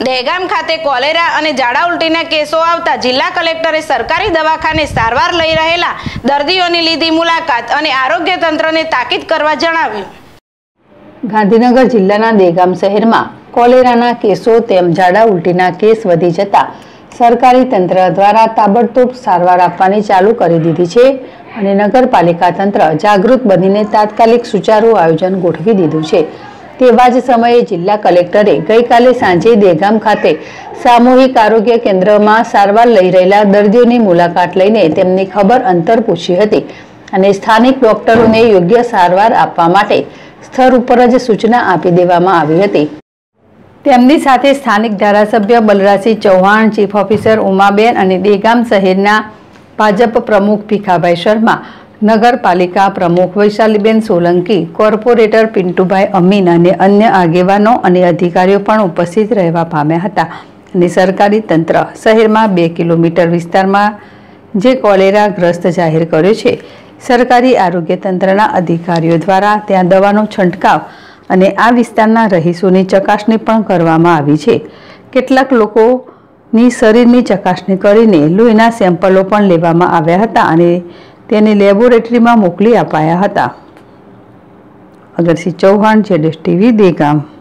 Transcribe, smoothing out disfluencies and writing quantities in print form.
દહેગામ ખાતે કોલેરા અને ઝાડા ઉલટીના કેસો આવતા જિલ્લા કલેક્ટરે સરકારી દવાખાને સારવાર લઈ રહેલા દર્દીઓની લીધી મુલાકાત અને આરોગ્ય તંત્રને તાકીદ કરવા જણાવ્યું। ગાંધીનગર જિલ્લાના દહેગામ શહેરમાં કોલેરાના કેસો તેમ ઝાડા ઉલટીના કેસ વધી જતા સરકારી તંત્ર દ્વારા તાબડતોબ સારવાર આપવાની ચાલુ કરી દીધી છે અને નગરપાલિકા તંત્ર જાગૃત બનીને તાત્કાલિક સુચારુ આયોજન ગોઠવી દીધું છે। તેવા જ સમયે જિલ્લા કલેક્ટરે ગઈકાલે સાંજે દહેગામ ખાતે સામૂહિક આરોગ્ય કેન્દ્રમાં સારવાર લઈ રહેલા દર્દીઓની મુલાકાત લઈને તેમની ખબર અંતર પૂછી હતી અને સ્થાનિક ડોક્ટરોને યોગ્ય સારવાર આપવા માટે સ્થળ ઉપર જ સૂચના આપી દેવામાં આવી હતી। તેમની સાથે સ્થાનિક ધારાસભ્ય બલરાજસિંહ ચૌહાણ, ચીફ ઓફિસર ઉમાબેન અને દહેગામ શહેરના ભાજપ પ્રમુખ ભીખાભાઈ શર્મા, નગરપાલિકા પ્રમુખ વૈશાલીબેન સોલંકી, કોર્પોરેટર પિન્ટુભાઈ અમીન અને અન્ય આગેવાનો અને અધિકારીઓ પણ ઉપસ્થિત રહેવા પામ્યા હતા અને સરકારી તંત્ર શહેરમાં 2 કિલોમીટર વિસ્તારમાં જે કોલેરાગ્રસ્ત જાહેર કર્યો છે, સરકારી આરોગ્ય તંત્રના અધિકારીઓ દ્વારા ત્યાં દવાનો છંટકાવ અને આ વિસ્તારના રહીશોની ચકાસણી પણ કરવામાં આવી છે। કેટલાક લોકોની શરીરની ચકાસણી કરીને લોહીના સેમ્પલો પણ લેવામાં આવ્યા હતા અને તેને લેબોરેટરીમાં મોકલી અપાયા હતા। અગરસિંહ ચૌહાણ, ZSTV, દહેગામ।